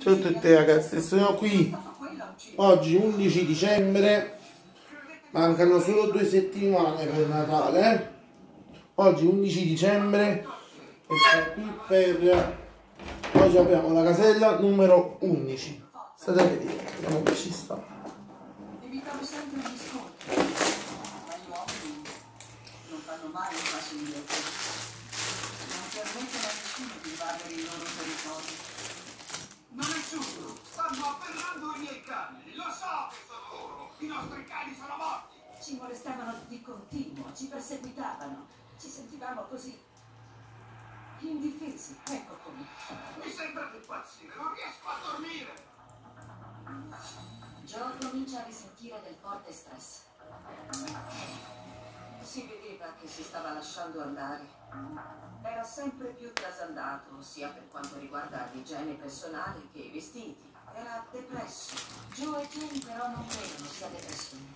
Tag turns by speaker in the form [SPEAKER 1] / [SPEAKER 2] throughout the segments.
[SPEAKER 1] Ciao a tutti ragazzi, sono qui oggi 11 dicembre, mancano solo 2 settimane per Natale. Oggi 11 dicembre e sono qui per... Oggi abbiamo la casella numero 11. State a vedere, vediamo che ci sta.
[SPEAKER 2] Evitavo sempre gli scontri, ma gli uomini non fanno mai un passo indietro. Non permettono a nessuno di invadere i loro territori.
[SPEAKER 3] Ma nessuno! Stanno afferrando i miei cani! Lo so che sono loro! I nostri cani sono morti!
[SPEAKER 2] Ci molestavano di continuo, ci perseguitavano, ci sentivamo così indifesi, ecco come.
[SPEAKER 3] Mi sembra di impazzire, non riesco a dormire!
[SPEAKER 2] Joe comincia a risentire del forte stress. Si vedeva che si stava lasciando andare. Era sempre più trasandato, sia per quanto riguarda l'igiene personale che i vestiti. Era depresso. Joe e Jane però non credono sia depressione.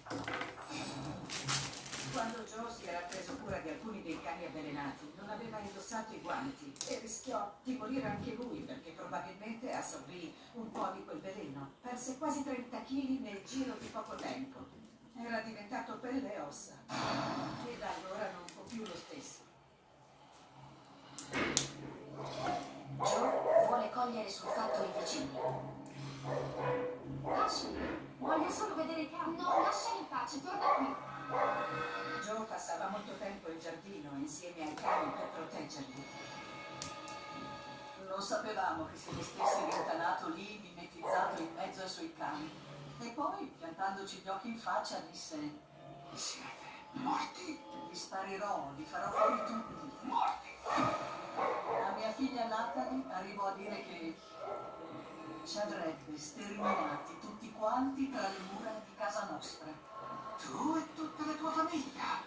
[SPEAKER 2] Quando Joe si era preso cura di alcuni dei cani avvelenati, non aveva indossato i guanti e rischiò di morire anche lui perché probabilmente assorbì un po' di quel veleno. Perse quasi 30 kg nel giro di poco tempo. Era diventato pelle e ossa. E da allora non fu più lo stesso.
[SPEAKER 4] Joe vuole cogliere sul fatto i vicini.
[SPEAKER 5] Lasciali, voglio solo vedere i cani. No, lasciali in pace, torna qui.
[SPEAKER 2] Joe passava molto tempo in giardino insieme ai cani per proteggerli. Non sapevamo che se ne stesse rintanato lì, mimetizzato in mezzo ai suoi cani. E poi, piantandoci gli occhi in faccia, disse:
[SPEAKER 3] Siete morti?
[SPEAKER 2] li sparirò, li farò fuori tutti.
[SPEAKER 3] Morti!
[SPEAKER 2] La mia figlia Natalie arrivò a dire che ci avrebbe sterminati tutti quanti tra le mura di casa nostra.
[SPEAKER 3] Tu e tutta la tua famiglia?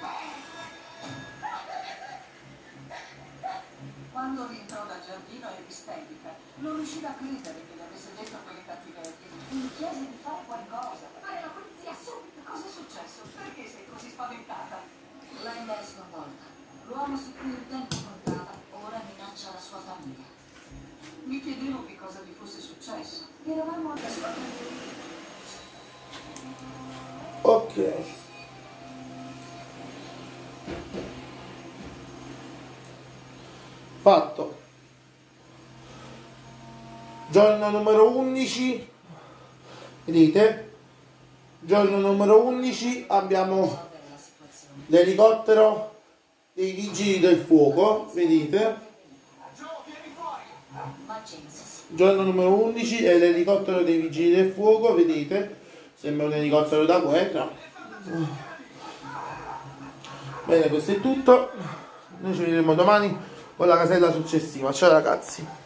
[SPEAKER 2] Quando rientrò dal giardino eri isterica. Non riusciva a credere che le avesse detto quelle cattiverie. Mi chiese di fare qualcosa.
[SPEAKER 5] Fare la polizia subito.
[SPEAKER 2] Cosa è successo? Perché sei così spaventata?
[SPEAKER 4] Linda è sconvolta. L'uomo su cui il tempo contava ora minaccia la sua famiglia.
[SPEAKER 2] Mi chiedevo che cosa gli fosse successo. Eravamo alla sua categoria.
[SPEAKER 1] Ok. Fatto. Giorno numero 11. Vedete? Giorno numero 11 abbiamo
[SPEAKER 4] Risolvere la situazione.
[SPEAKER 1] l'elicottero dei vigili del fuoco. Vedete?
[SPEAKER 3] Joe, vieni fuori!
[SPEAKER 4] Ma James
[SPEAKER 1] Giorno numero 11 è l'elicottero dei vigili del fuoco. Vedete? Sembra un elicottero da guerra. Bene, questo è tutto. Noi ci vedremo domani con la casella successiva. Ciao ragazzi.